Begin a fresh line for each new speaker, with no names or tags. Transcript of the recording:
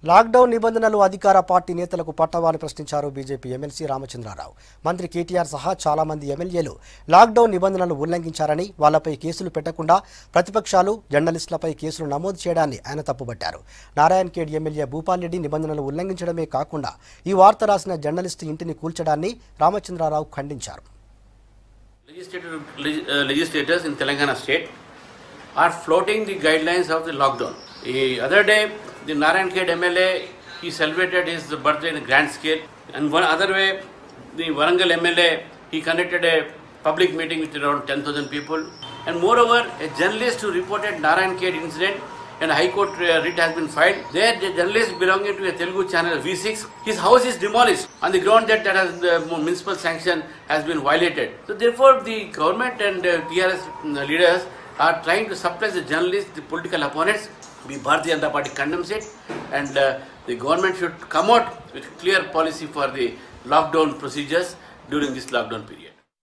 Lockdown నిబంధనలు అధికార party నేతలకు పట్టవాలని ప్రశ్నించారు బీజేపీ ఎమ్మెల్సీ రామచంద్రారావు. మంత్రి కేటీఆర్ సహా చాలా మంది ఎమ్మెల్యేలు లాక్డౌన్ నిబంధనలు ఉల్లంఘించారని, వాళ్లపై కేసులు పెట్టకుండా ప్రతిపక్షాలు, జర్నలిస్టులపై కేసులు నమోదు చేయడాన్ని ఆయన తప్పుపట్టారు. నారాయణఖేడ్ ఎమ్మెల్యే భూపాల్ రెడ్డి నిబంధనలు ఉల్లంఘించడమే కాకుండా ఈ వార్త రాసిన జర్నలిస్టు ఇంటిని కూల్చడాన్ని రామచంద్రారావు ఖండించారు.
Legislators in Telangana state are floating the guidelines of the lockdown. The other day, the Narayankhed MLA, he celebrated his birthday in a grand scale. And one other way, the Warangal MLA, he conducted a public meeting with around 10,000 people. And moreover, a journalist who reported Narayankhed incident and a High Court writ has been filed. There, the journalist belonging to a Telugu channel V6, his house is demolished on the ground that the municipal sanction has been violated. So therefore, the government and TRS leaders are trying to suppress the journalists, the political opponents. The Bharatiya Janata Party condemns it, and the government should come out with clear policy for the lockdown procedures during this lockdown period.